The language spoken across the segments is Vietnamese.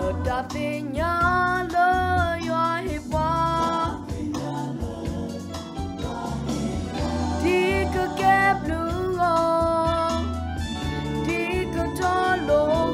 ta phi nhớ lời hoa hiệp hoa đi cứ kép lũ đi cứ cho lô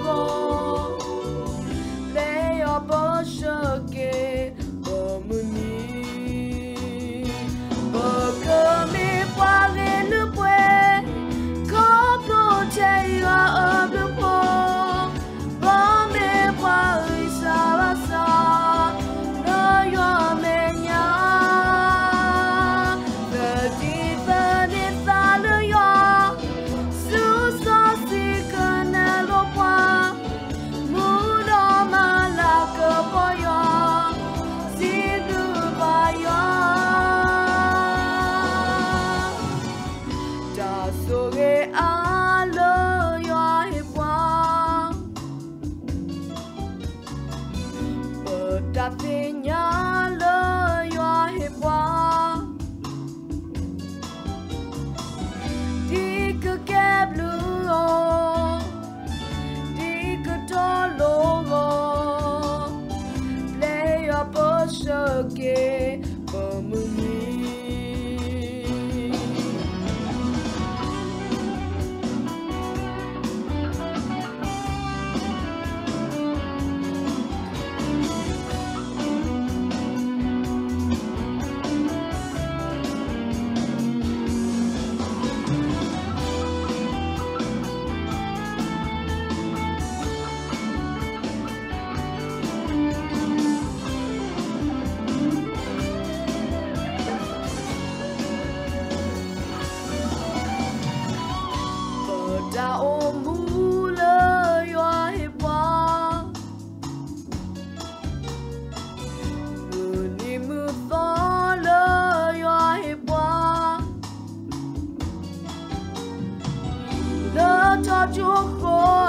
lấy ở bờ sơ kê bờ mưa mi bờ cơ mi qua ghé nước quê có bồ chạy hoa ở nước hồ bờ mi qua ơi xa ba xa nơi hoa mẹ nhà về đi về đi xa nơi hoa su sa si cần lô qua mưa đó mà là cơ bồi hoa si du ba hoa ta so ge a lơ hoa hiệp hoa bờ ta phi nhớ lơ hoa hiệp hoa đi cứ kép lũ đi cứ cho lô lấy ở bờ sơ kê bờ mưa mi đã ôm mũ lời hoa hiệp hoa mưa đi mưa gió lời hoa hiệp hoa lỡ cho chúa khô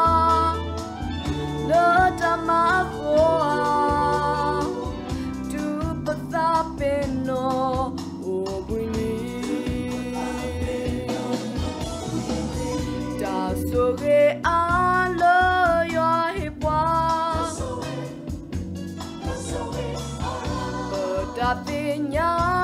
lỡ ta má khô tu bất ta bên nó ô bùi so ge a lơ hoa hiệp hoa bờ ta phi nhớ